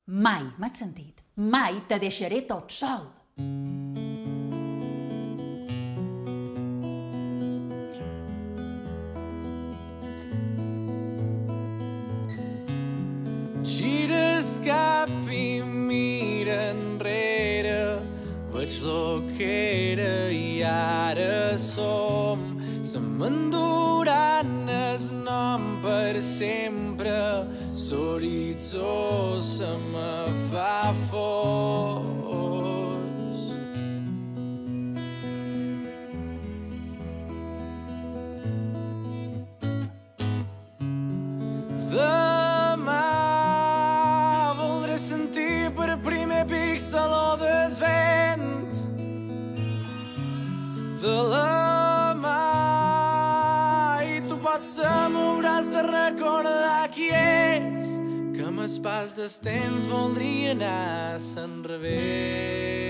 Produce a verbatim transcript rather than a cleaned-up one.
Mai, m'has sentit? Mai te deixaré tot sol. Gires cap i mira enrere, veig lo que era i ara som. Se m'enduran el nom per sempre, l'horitzó se me fa fosc. Demà voldré sentir per primer píxel o desvent de la mà, i tu potser m'hauràs de recordar qui ets, que amb el pas del temps voldria anar se'n revés.